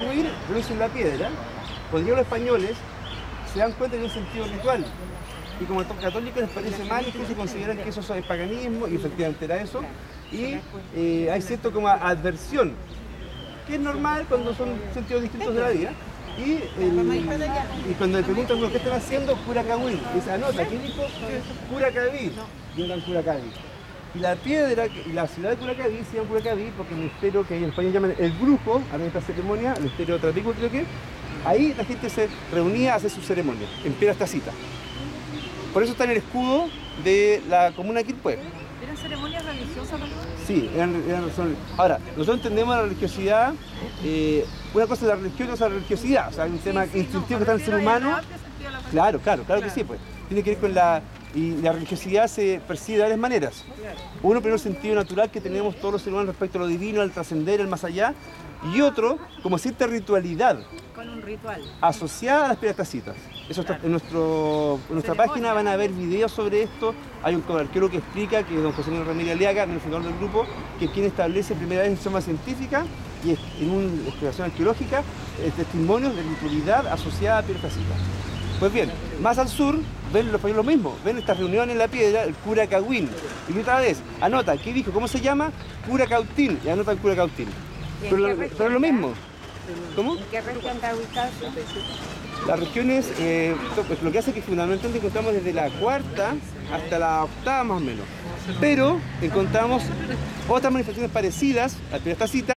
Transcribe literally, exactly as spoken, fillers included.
Huir lo hizo en la piedra, cuando llegaron los españoles se dan cuenta de un sentido ritual. Y como católicos les parece mal, incluso consideran que eso es paganismo, y efectivamente era eso. Y eh, hay cierto como adversión, que es normal cuando son sentidos distintos de la vida. Y, el, y cuando le preguntan ¿qué están haciendo? Curacahuil. Esa nota, ¿qué dijo? Curacaví. Y no Curacaví. Y la piedra, y la ciudad de Curacaví se llama Curacaví porque el misterio que en España llaman el brujo, a esta ceremonia, el misterio trapico creo que, ahí la gente se reunía a hacer su ceremonia, en piedra esta cita. Por eso está en el escudo de la comuna de Quilpué. ¿Eran ceremonias religiosas? Sí, eran, eran, son... Ahora, nosotros entendemos la religiosidad, eh, una cosa es la religión y otra es la religiosidad, o sea, hay un tema sí, sí, instintivo no, que está en el ser humano. Claro, claro, claro que sí, pues. Tiene que ver con la... Y la religiosidad se percibe de varias maneras. Uno, primero, el sentido natural que tenemos todos los seres humanos respecto a lo divino, al trascender, al más allá. Y otro, como cierta ritualidad. Con un ritual. Asociada a las piedras tacitas. Eso está en, nuestro, en nuestra página, van a ver videos sobre esto. Hay un arqueólogo que explica, que es don José Luis Ramírez Aliaga, el fundador del grupo, que es quien establece primera vez en forma científica y en una exploración arqueológica eh, testimonios de ritualidad asociada a piedras tacitas. Pues bien, más al sur, ven los españoles lo mismo, ven estas reuniones en la piedra, el Curacahuín. Y otra vez, anota, ¿qué dijo? ¿Cómo se llama? Curacautín, y anota el Curacautín. Pero, lo, pero es lo mismo. ¿Cómo? ¿En qué región está ubicado? Las regiones, eh, pues lo que hace es que fundamentalmente encontramos desde la cuarta hasta la octava más o menos. Pero encontramos otras manifestaciones parecidas a la piedra tacita.